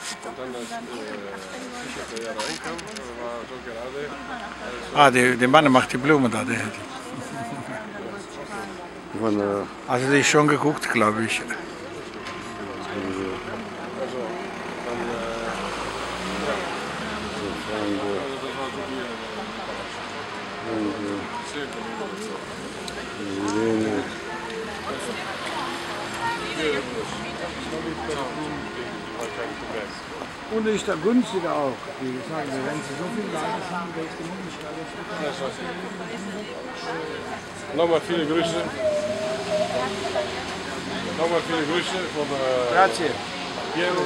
Und dann, als Fischer da reinkam, war so gerade. Ah, der Mann macht die Blumen da, der hätte. Also die ist schon geguckt, glaube ich. Also, dann, das war so wie Und ist da günstiger auch. Die sagen, wenn sie so viele Leute haben, wäre es genug nicht Nochmal viele Grüße. Nochmal viele Grüße von Grazie. Piero.